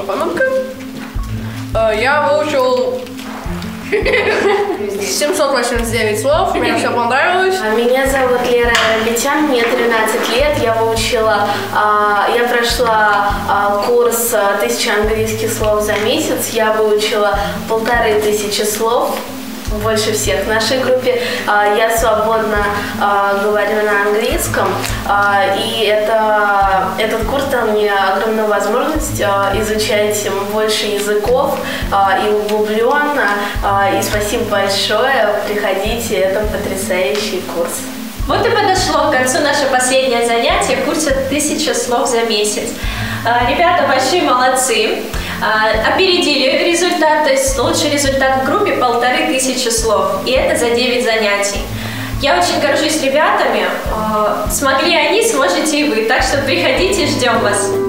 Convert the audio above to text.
Панамка. Я выучил 789 слов, мне все понравилось. Меня зовут Лера Робитян, мне 13 лет, я прошла курс 1000 английских слов за месяц, я выучила 1500 слов. Больше всех в нашей группе. Я свободно говорю на английском, и этот курс дал мне огромную возможность изучать больше языков и углубленно. И спасибо большое, приходите, это потрясающий курс. Вот и подошло к концу наше последнее занятие курса 1000 слов за месяц. Ребята большие молодцы, опередили результат, то есть лучший результат в группе 1500 слов, и это за 9 занятий. Я очень горжусь ребятами, смогли они, сможете и вы, так что приходите, ждем вас.